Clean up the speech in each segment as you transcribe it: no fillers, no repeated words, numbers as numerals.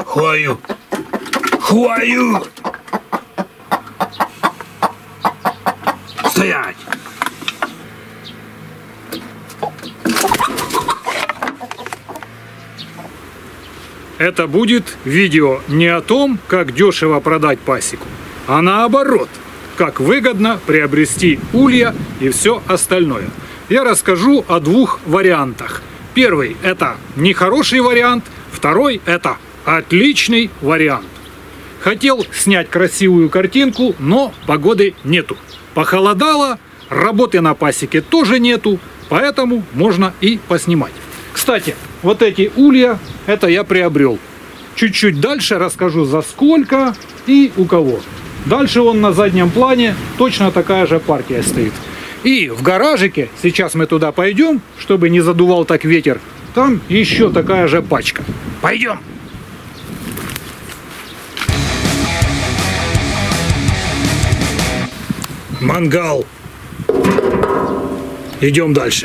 Хваю. Хваю. Стоять. Это будет видео не о том, как дешево продать пасеку, а наоборот, как выгодно приобрести улья и все остальное. Я расскажу о двух вариантах. Первый – это нехороший вариант, второй – это отличный вариант. Хотел снять красивую картинку, но погоды нету. Похолодало, работы на пасеке тоже нету, поэтому можно и поснимать. Кстати, вот эти улья, это я приобрел. Чуть-чуть дальше расскажу, за сколько и у кого. Дальше он на заднем плане, точно такая же партия стоит. И в гаражике, сейчас мы туда пойдем, чтобы не задувал так ветер, там еще такая же пачка. Пойдем! Мангал. Идем дальше.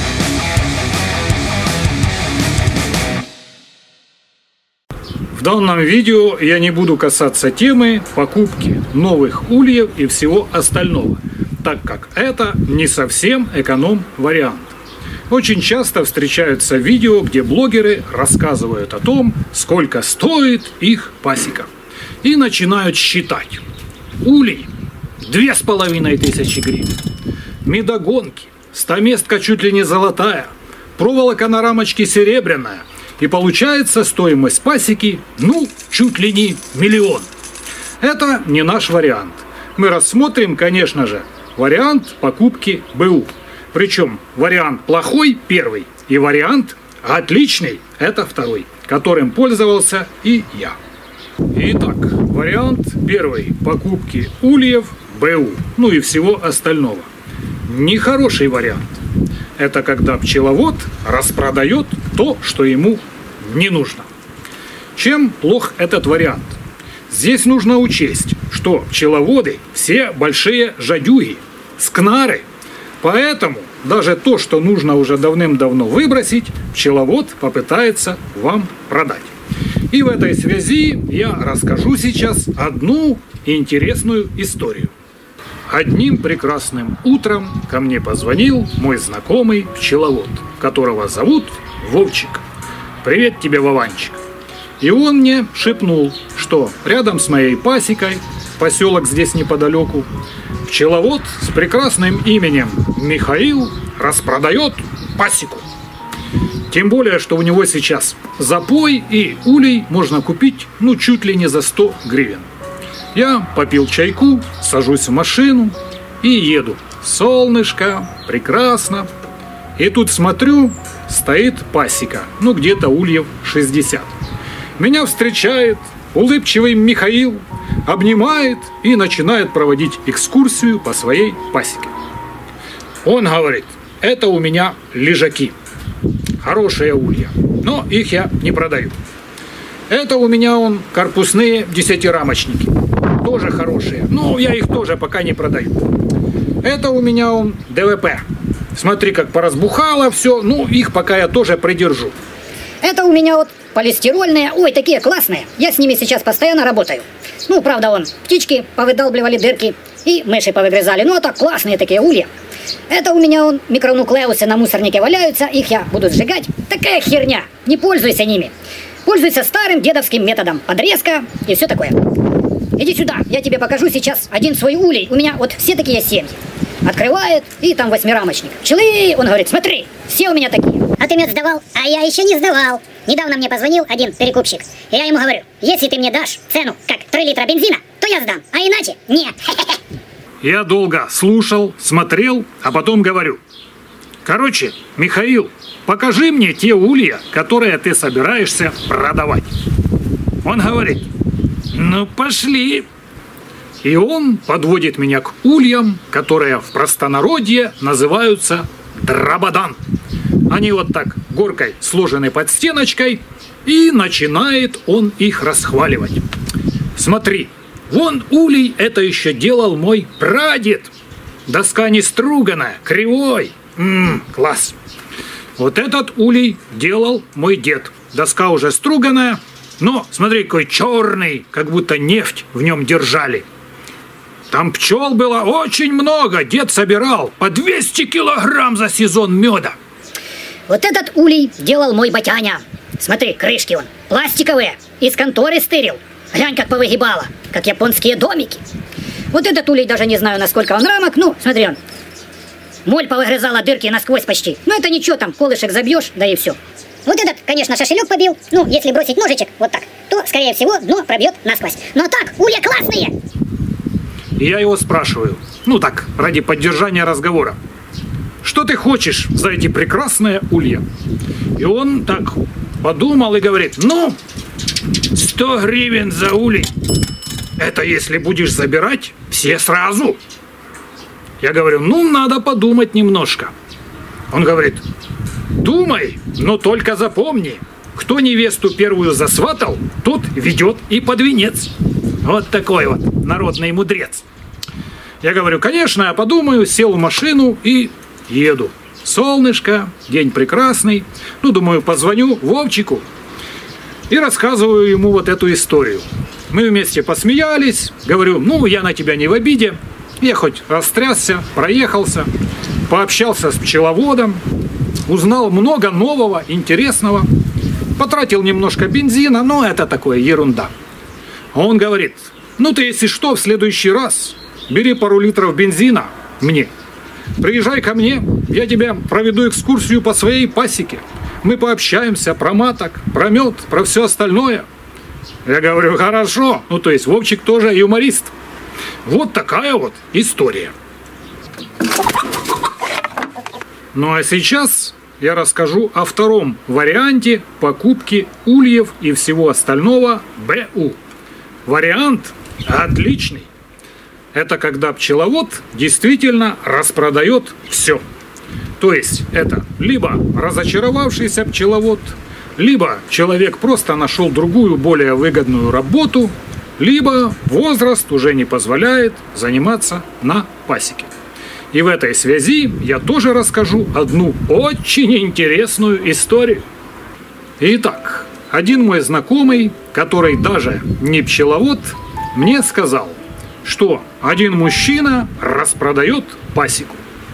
В данном видео я не буду касаться темы покупки новых ульев и всего остального, так как это не совсем эконом-вариант. Очень часто встречаются видео, где блогеры рассказывают о том, сколько стоит их пасека. И начинают считать. Улей 2500 гривен. Медогонки. Стаместка чуть ли не золотая. Проволока на рамочке серебряная. И получается стоимость пасеки, ну, чуть ли не 1 000 000. Это не наш вариант. Мы рассмотрим, конечно же, вариант покупки БУ. Причем вариант плохой – первый, и вариант отличный – это второй, которым пользовался и я. Итак, вариант первый покупки ульев БУ, ну и всего остального. Нехороший вариант. Это когда пчеловод распродает то, что ему не нужно. Чем плох этот вариант? Здесь нужно учесть, что пчеловоды все большие жадюги, скнары. Поэтому даже то, что нужно уже давным-давно выбросить, пчеловод попытается вам продать. И в этой связи я расскажу сейчас одну интересную историю. Одним прекрасным утром ко мне позвонил мой знакомый пчеловод, которого зовут Вовчик. Привет тебе, Вованчик. И он мне шепнул, что рядом с моей пасекой, поселок здесь неподалеку, пчеловод с прекрасным именем Михаил распродает пасеку. Тем более, что у него сейчас запой и улей можно купить, ну, чуть ли не за 100 гривен. Я попил чайку, сажусь в машину и еду. Солнышко, прекрасно. И тут смотрю, стоит пасека, ну где-то ульев 60. Меня встречает улыбчивый Михаил, обнимает и начинает проводить экскурсию по своей пасеке. Он говорит, это у меня лежаки, хорошие улья, но их я не продаю. Это у меня корпусные 10-рамочники. Тоже хорошие, но я их тоже пока не продаю. Это у меня ДВП. Смотри, как поразбухало все, ну их пока я тоже придержу. Это у меня полистирольные, ой, такие классные. Я с ними сейчас постоянно работаю. Ну, правда, птички повыдалбливали дырки и мыши повыгрызали. Ну, а так классные такие улья. Это у меня микронуклеусы на мусорнике валяются, их я буду сжигать. Такая херня, не пользуйся ними. Пользуйся старым дедовским методом. Подрезка и все такое. Иди сюда, я тебе покажу сейчас один свой улей. У меня все такие семьи. Открывает, и там 8-рамочник. Пчелы, он говорит, смотри, все у меня такие. А ты мед сдавал? А я еще не сдавал. Недавно мне позвонил один перекупщик. И я ему говорю, если ты мне дашь цену, как 3 литра бензина, то я сдам. А иначе нет. Я долго слушал, смотрел, а потом говорю. Короче, Михаил, покажи мне те улья, которые ты собираешься продавать. Он говорит, ну пошли. И он подводит меня к ульям, которые в простонародье называются драбадан. Они так горкой сложены под стеночкой, и начинает он их расхваливать. Смотри, вон улей это еще делал мой прадед. Доска не струганная, кривой. Класс. Вот этот улей делал мой дед. Доска уже струганная, Но смотри, какой черный, как будто нефть в нем держали. Там пчел было очень много, дед собирал по 200 килограмм за сезон меда. Вот этот улей делал мой батяня. Смотри, крышки он пластиковые, из конторы стырил. Глянь, как повыгибало, как японские домики. Вот этот улей даже не знаю, насколько он рамок. Ну, смотри, он. Моль повыгрызала дырки насквозь почти. Ну, это ничего, там колышек забьешь, да и все. Вот этот, конечно, шашелек побил. Ну, если бросить ножичек вот так, то, скорее всего, дно пробьет насквозь. Но так, улья классные! И я его спрашиваю, ну так, ради поддержания разговора. Что ты хочешь за эти прекрасные улья? И он так подумал и говорит, ну, 100 гривен за улей. Это если будешь забирать все сразу. Я говорю, ну, надо подумать немножко. Он говорит, думай, но только запомни, кто невесту первую засватал, тот ведет и под венец. Вот такой вот народный мудрец. Я говорю, конечно, я подумаю, сел в машину и еду. Солнышко, день прекрасный. Ну, думаю, позвоню Вовчику и рассказываю ему вот эту историю. Мы вместе посмеялись. Говорю, ну, я на тебя не в обиде. Я хоть растрясся, проехался, пообщался с пчеловодом, узнал много нового, интересного. Потратил немножко бензина, но это такое ерунда. Он говорит, ну ты, если что, в следующий раз бери пару литров бензина мне. Приезжай ко мне, я тебя проведу экскурсию по своей пасеке. Мы пообщаемся про маток, про мед, про все остальное. Я говорю, хорошо. Ну, то есть Вовчик тоже юморист. Вот такая вот история. Ну, а сейчас я расскажу о втором варианте покупки ульев и всего остального БУ. Вариант отличный. Это когда пчеловод действительно распродает все. То есть это либо разочаровавшийся пчеловод, либо человек просто нашел другую, более выгодную работу, либо возраст уже не позволяет заниматься на пасеке. И в этой связи я тоже расскажу одну очень интересную историю. Итак, один мой знакомый, который даже не пчеловод, мне сказал, что один мужчина распродает пасеку.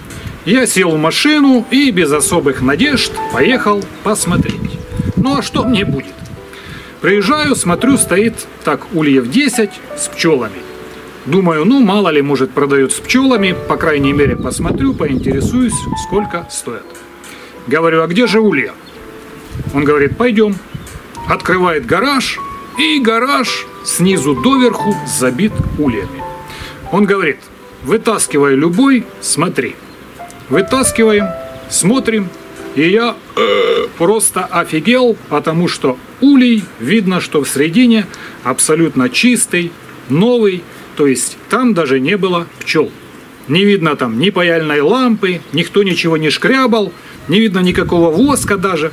Я сел в машину и без особых надежд поехал посмотреть. Ну а что мне будет? Приезжаю, смотрю, стоит так ульев 10 с пчелами. Думаю, ну мало ли, может, продают с пчелами, по крайней мере посмотрю, поинтересуюсь, сколько стоят. Говорю, а где же улья? Он говорит, пойдем. Открывает гараж, и гараж снизу доверху забит ульями. Он говорит, вытаскивай любой, смотри. Вытаскиваем, смотрим, и я просто офигел, потому что улей, видно, что в середине абсолютно чистый, новый, то есть там даже не было пчел. Не видно там ни паяльной лампы, никто ничего не шкрябал, не видно никакого воска даже.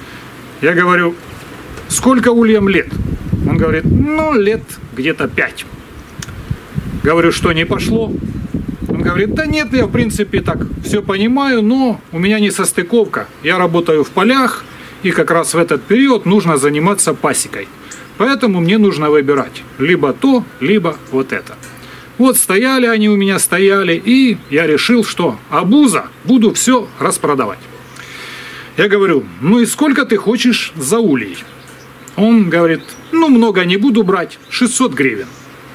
Я говорю, сколько ульям лет? Он говорит, ну, лет где-то 5. Говорю, что не пошло? Он говорит, да нет, я в принципе так все понимаю, но у меня не состыковка. Я работаю в полях, и как раз в этот период нужно заниматься пасекой. Поэтому мне нужно выбирать либо то, либо вот это. Вот стояли они у меня, стояли, и я решил, что обуза, буду все распродавать. Я говорю, ну и сколько ты хочешь за улей? Он говорит, ну много не буду брать, 600 гривен.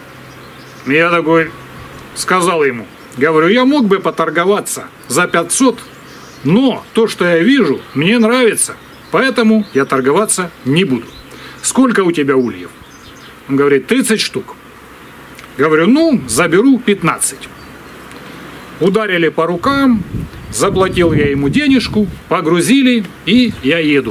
Я такой сказал ему, говорю, я мог бы поторговаться за 500, но то, что я вижу, мне нравится, поэтому я торговаться не буду. Сколько у тебя ульев? Он говорит, 30 штук. Говорю, ну, заберу 15. Ударили по рукам, заплатил я ему денежку, погрузили, и я еду.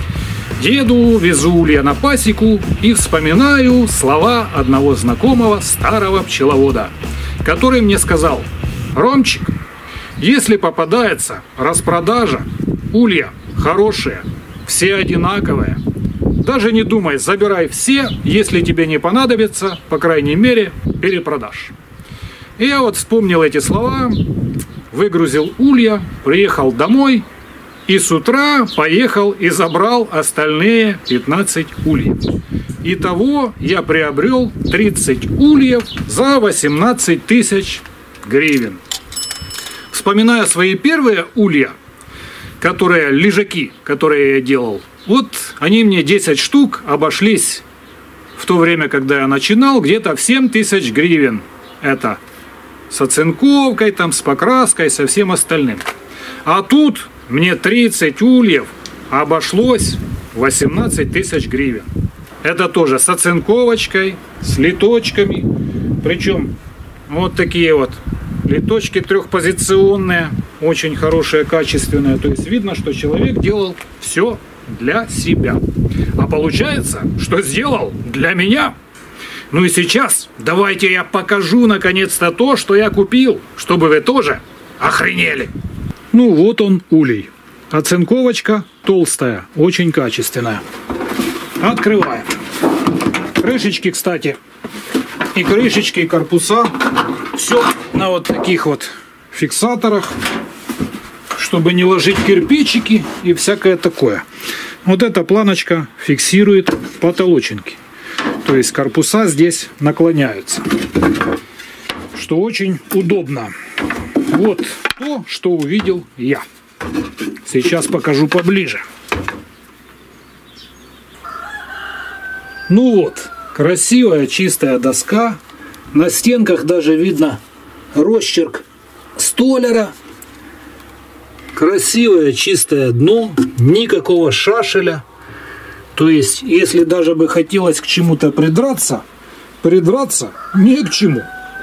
Еду, везу улья на пасеку и вспоминаю слова одного знакомого старого пчеловода, который мне сказал, Ромчик, если попадается распродажа, улья хорошие, все одинаковые, даже не думай, забирай все, если тебе не понадобится, по крайней мере, перепродашь. И я вот вспомнил эти слова, выгрузил улья, приехал домой и с утра поехал и забрал остальные 15 ульев. Итого я приобрел 30 ульев за 18 тысяч гривен. Вспоминая свои первые улья, лежаки, которые я делал, вот они мне 10 штук обошлись в то время, когда я начинал, где-то в 7 тысяч гривен. Это с оцинковкой, там, с покраской, со всем остальным. А тут мне 30 ульев обошлось 18 тысяч гривен. Это тоже с оцинковочкой, с литочками. Причем вот такие вот литочки трехпозиционные, очень хорошие, качественные. То есть видно, что человек делал все для себя. А получается, что сделал для меня. Ну и сейчас давайте я покажу наконец-то то, что я купил, чтобы вы тоже охренели. Ну вот он, улей. Оцинковочка толстая, очень качественная. Открываем. Крышечки, кстати, и крышечки, и корпуса. Все на вот таких вот фиксаторах, чтобы не ложить кирпичики и всякое такое. Вот эта планочка фиксирует потолочинки. То есть корпуса здесь наклоняются, что очень удобно. Вот то, что увидел я. Сейчас покажу поближе. Ну вот, красивая чистая доска. На стенках даже видно росчерк столера. Красивое чистое дно, никакого шашеля. То есть, если даже бы хотелось к чему-то придраться не к чему.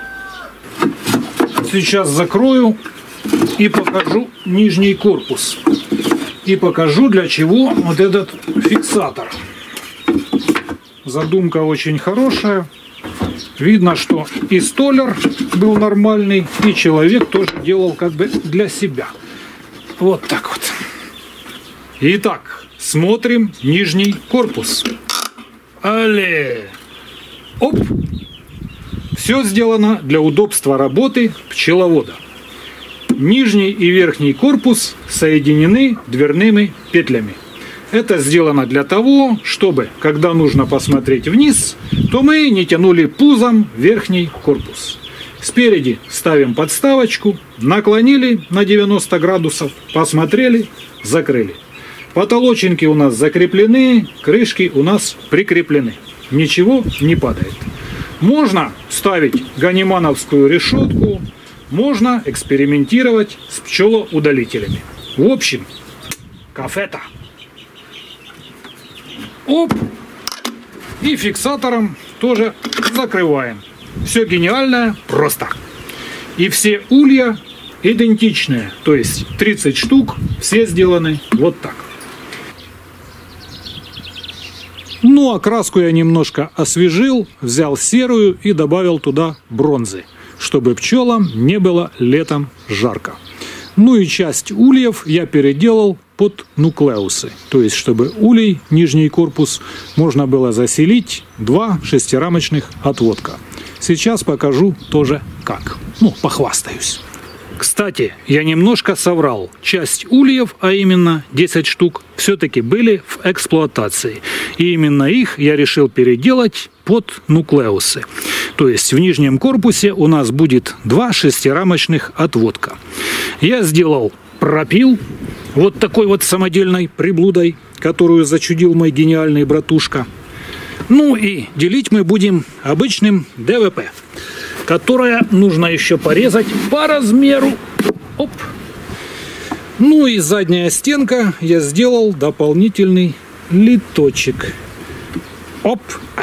Сейчас закрою и покажу нижний корпус. И покажу, для чего вот этот фиксатор. Задумка очень хорошая. Видно, что и столер был нормальный, и человек тоже делал как бы для себя. Вот так вот. Итак, смотрим нижний корпус. Але! Оп! Все сделано для удобства работы пчеловода. Нижний и верхний корпус соединены дверными петлями. Это сделано для того, чтобы, когда нужно посмотреть вниз, то мы не тянули пузом верхний корпус. Спереди ставим подставочку, наклонили на 90 градусов, посмотрели, закрыли. Потолочинки у нас закреплены, крышки у нас прикреплены. Ничего не падает. Можно ставить ганимановскую решетку, можно экспериментировать с пчелоудалителями. В общем, кафе-то. Оп! И фиксатором тоже закрываем. Все гениальное, просто. И все улья идентичные. То есть 30 штук, все сделаны вот так. Ну а краску я немножко освежил, взял серую и добавил туда бронзы, чтобы пчелам не было летом жарко. Ну и часть ульев я переделал под нуклеусы. То есть, чтобы улей, нижний корпус, можно было заселить 2 шестирамочных отводка. Сейчас покажу тоже как. Ну, похвастаюсь. Кстати, я немножко соврал. Часть ульев, а именно 10 штук, все-таки были в эксплуатации. И именно их я решил переделать под нуклеусы. То есть в нижнем корпусе у нас будет 2 шестирамочных отводка. Я сделал пропил вот такой вот самодельной приблудой, которую зачудил мой гениальный братушка. Ну и делить мы будем обычным ДВП, которое нужно еще порезать по размеру. Оп. Ну и задняя стенка я сделал дополнительный литочек. Оп.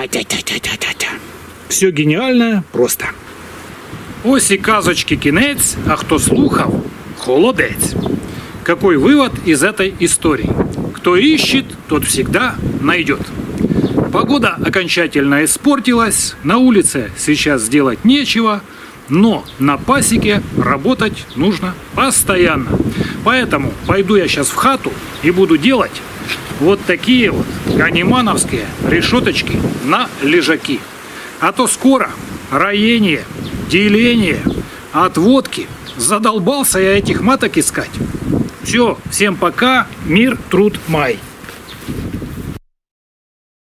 Все гениальное просто. Ось і казочки кінець, а хто слухав, холодець. Какой вывод из этой истории? Кто ищет, тот всегда найдет. Погода окончательно испортилась, на улице сейчас делать нечего, но на пасеке работать нужно постоянно. Поэтому пойду я сейчас в хату и буду делать вот такие вот ганимановские решеточки на лежаки. А то скоро роение, деление, отводки. Задолбался я этих маток искать. Все, всем пока, мир, труд, май.